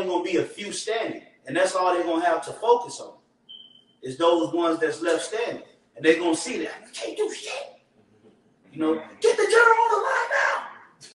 going to be a few standing. And that's all they're going to have to focus on, is those ones that's left standing. And they're going to see that, you can't do shit. You know, get